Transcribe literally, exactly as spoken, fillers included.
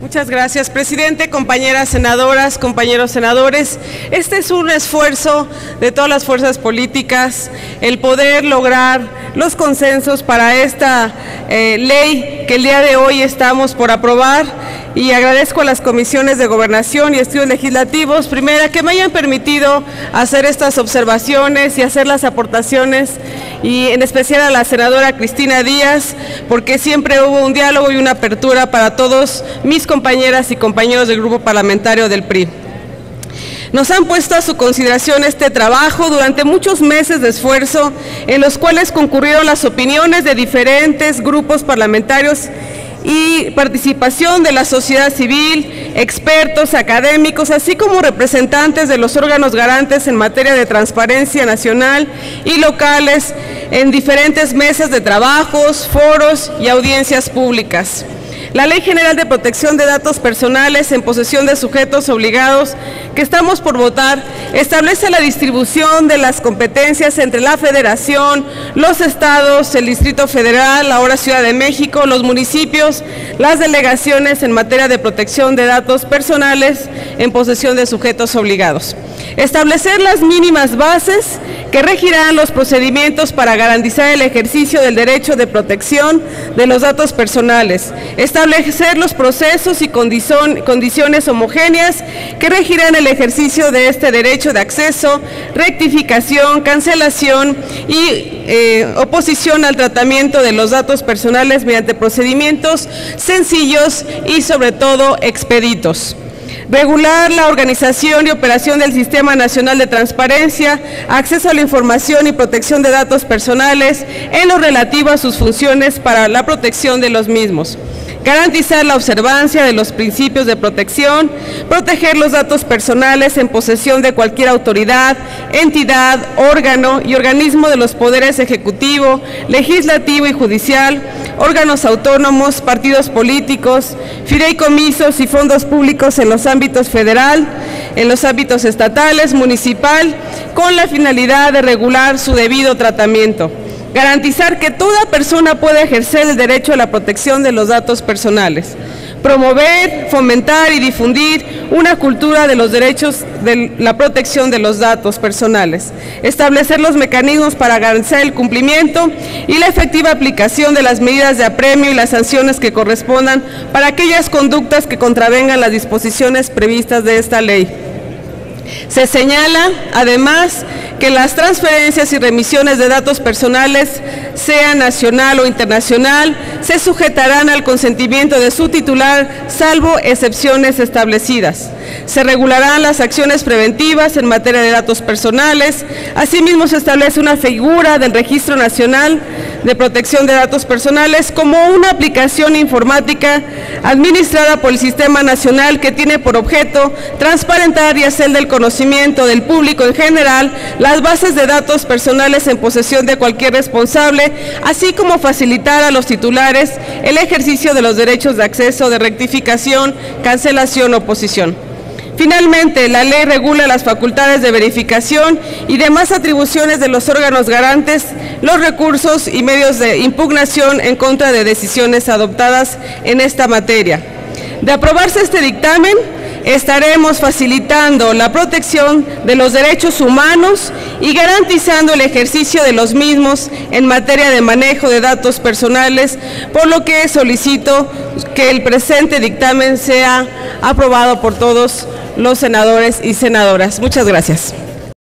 Muchas gracias, presidente, compañeras senadoras, compañeros senadores. Este es un esfuerzo de todas las fuerzas políticas, el poder lograr los consensos para esta eh, ley que el día de hoy estamos por aprobar, y agradezco a las comisiones de Gobernación y Estudios Legislativos, primera, que me hayan permitido hacer estas observaciones y hacer las aportaciones, y en especial a la senadora Cristina Díaz, porque siempre hubo un diálogo y una apertura para todos mis compañeras y compañeros del Grupo Parlamentario del P R I. Nos han puesto a su consideración este trabajo durante muchos meses de esfuerzo, en los cuales concurrieron las opiniones de diferentes grupos parlamentarios y participación de la sociedad civil, expertos, académicos, así como representantes de los órganos garantes en materia de transparencia nacional y locales en diferentes mesas de trabajos, foros y audiencias públicas. La Ley General de Protección de Datos Personales en posesión de sujetos obligados, que estamos por votar, establece la distribución de las competencias entre la Federación, los estados, el Distrito Federal, ahora Ciudad de México, los municipios, las delegaciones en materia de protección de datos personales en posesión de sujetos obligados. Establecer las mínimas bases que regirán los procedimientos para garantizar el ejercicio del derecho de protección de los datos personales. Establecer los procesos y condiciones homogéneas que regirán el ejercicio de este derecho de acceso, rectificación, cancelación y eh, oposición al tratamiento de los datos personales mediante procedimientos sencillos y sobre todo expeditos. Regular la organización y operación del Sistema Nacional de Transparencia, acceso a la información y protección de datos personales en lo relativo a sus funciones para la protección de los mismos. Garantizar la observancia de los principios de protección, proteger los datos personales en posesión de cualquier autoridad, entidad, órgano y organismo de los poderes ejecutivo, legislativo y judicial, órganos autónomos, partidos políticos, fideicomisos y fondos públicos en los ámbitos federal, en los ámbitos estatales, municipal, con la finalidad de regular su debido tratamiento. Garantizar que toda persona pueda ejercer el derecho a la protección de los datos personales. Promover, fomentar y difundir una cultura de los derechos de la protección de los datos personales. Establecer los mecanismos para garantizar el cumplimiento y la efectiva aplicación de las medidas de apremio y las sanciones que correspondan para aquellas conductas que contravengan las disposiciones previstas de esta ley. Se señala, además, que las transferencias y remisiones de datos personales, sea nacional o internacional, se sujetarán al consentimiento de su titular, salvo excepciones establecidas. Se regularán las acciones preventivas en materia de datos personales. Asimismo, se establece una figura del Registro Nacional de Protección de Datos Personales como una aplicación informática administrada por el Sistema Nacional que tiene por objeto transparentar y hacer del conocimiento del público en general las bases de datos personales en posesión de cualquier responsable, así como facilitar a los titulares el ejercicio de los derechos de acceso, de rectificación, cancelación o oposición. Finalmente, la ley regula las facultades de verificación y demás atribuciones de los órganos garantes, los recursos y medios de impugnación en contra de decisiones adoptadas en esta materia. De aprobarse este dictamen, estaremos facilitando la protección de los derechos humanos y garantizando el ejercicio de los mismos en materia de manejo de datos personales, por lo que solicito que el presente dictamen sea aprobado por todos los senadores y senadoras. Muchas gracias.